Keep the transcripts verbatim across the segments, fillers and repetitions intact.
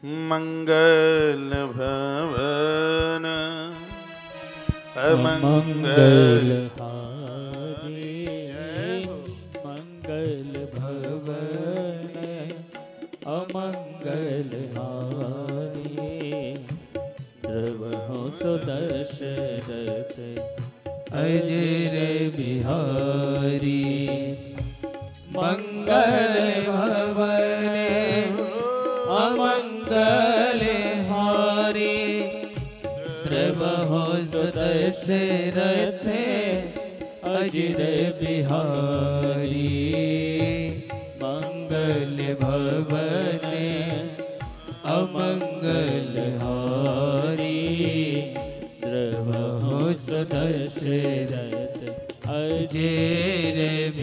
मंगल भवन अमंगल मंगल भवन अमंगल हारी द्रवहु सुदशरथ अजर बिहारी मंगल भवन अमंगल हारी द्रवहु सुदशरथ अजर बिहारी मंगल भवन अमंगल हारी द्रवहु सुदशरथ अजर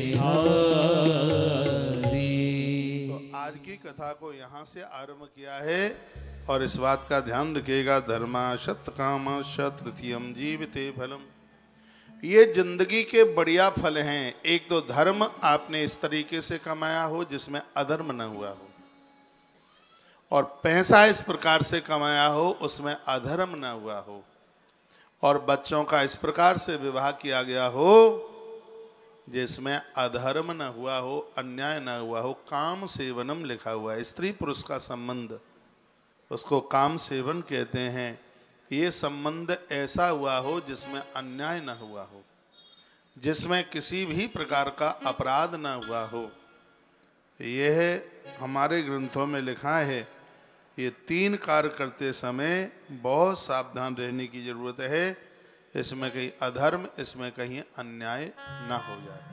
बिहारी। तो आज की कथा को यहाँ से आरंभ किया है और इस बात का ध्यान रखिएगा, धर्मा शत काम तृतीयम जीविते फलम। ये जिंदगी के बढ़िया फल हैं। एक तो धर्म आपने इस तरीके से कमाया हो जिसमें अधर्म न हुआ हो, और पैसा इस प्रकार से कमाया हो उसमें अधर्म न हुआ हो, और बच्चों का इस प्रकार से विवाह किया गया हो जिसमें अधर्म न हुआ हो, अन्याय न हुआ हो। काम सेवनम लिखा हुआ है, स्त्री पुरुष का संबंध, उसको काम सेवन कहते हैं। ये संबंध ऐसा हुआ हो जिसमें अन्याय न हुआ हो, जिसमें किसी भी प्रकार का अपराध न हुआ हो। यह हमारे ग्रंथों में लिखा है। ये तीन कार्य करते समय बहुत सावधान रहने की जरूरत है। इसमें कहीं अधर्म, इसमें कहीं अन्याय न हो जाए।